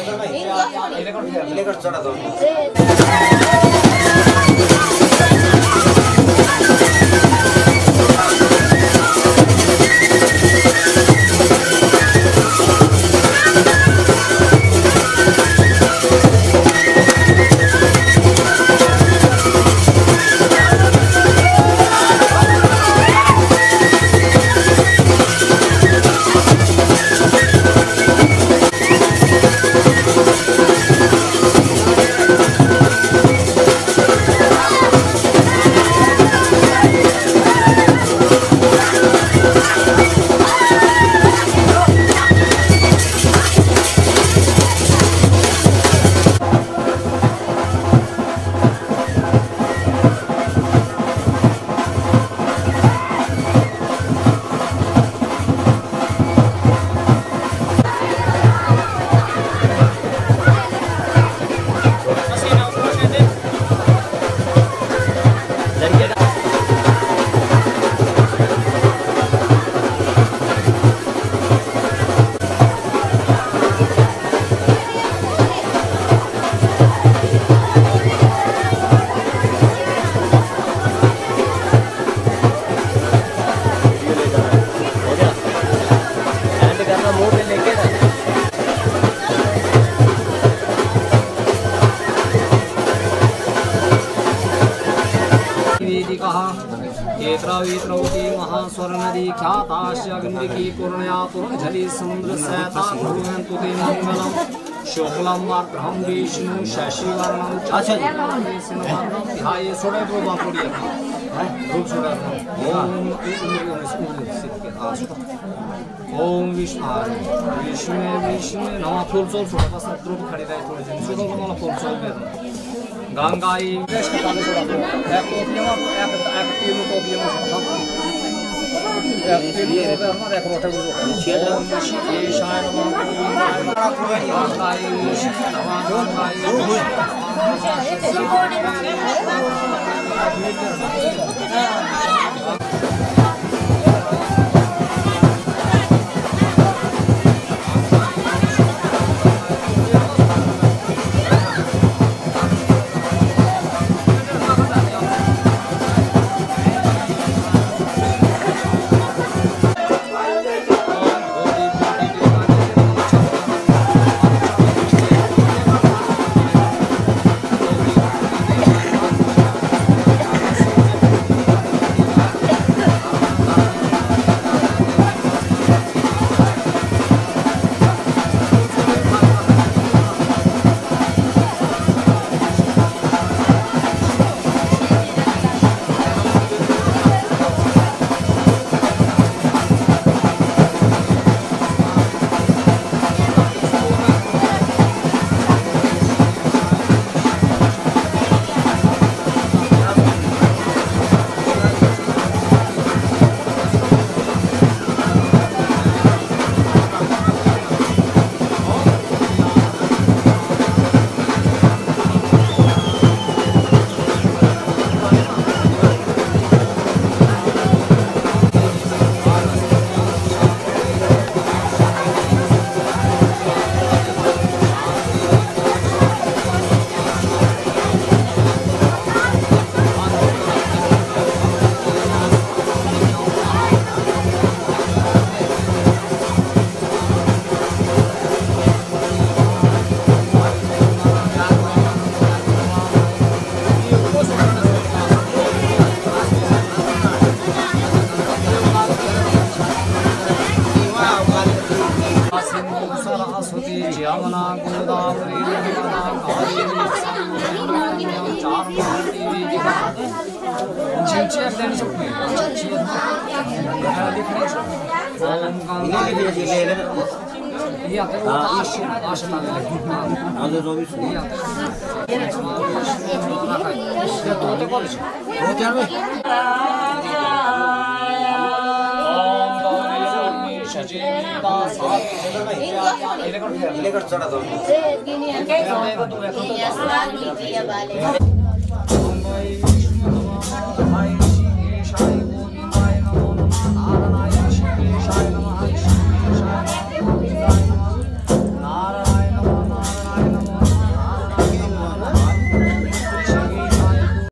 क्षेत्रौती महास्वर्णदी ख्यातास्य गंडिकी पूर्णया पूर्णझली समुद्र सैता भुवन्तु ते मंगलम शुक्लम आर्द्रम विष्णु शशिवर्णम चाचर्यम ध्याये सोडे बापुड़िया रूप सोडा ओम विष्णु नमः फूल सोल सोडा बस द्रुप खड़ी रहे थोड़े दिन सोडा मला फूल सोल में गंगाई वेश का ताले सोडा एक टोपियां एक तीन टोपियां एक तीन टोपियां एक रोटे गुरु ओम ईशाय नमः गंगाई Ini